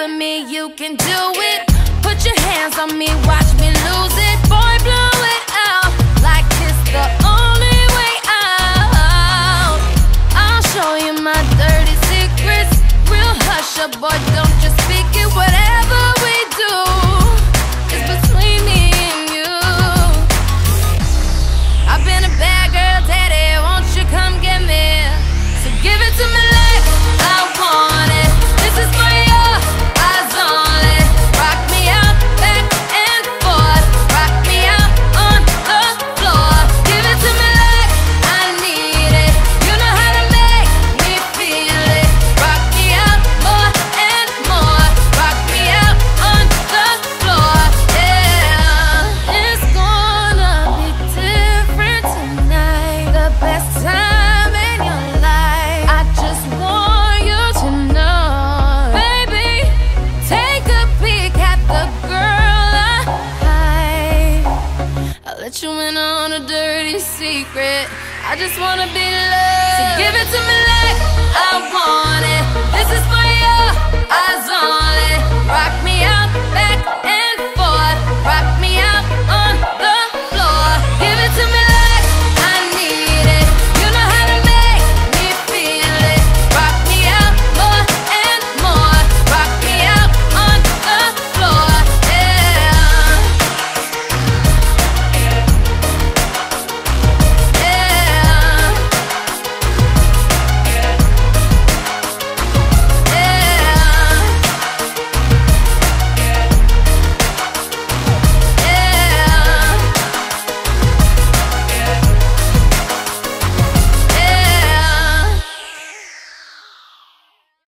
with me, you can do it. Put your hands on me, watch me lose it. Boy, blow it out like it's the only way out. I'll show you my dirty secrets. Real hush up, boy, don't just speak it. Whatever we do is between me and you. I've been a bad girl, daddy, won't you come get me? So give it to me like I want it. This is for your eyes only. Rock me out back and forth. Rock me out on the floor. Give it to me like I need it. You know how to make me feel it. Rock me out more and more. Rock me out on the floor. Yeah, it's gonna be different tonight. The best time in your life. I just want you to know, baby. Take a peek at the girl I hide. I'll let you in on a dirty secret. I just wanna be loved. So give it to me like I want it. This is for your eyes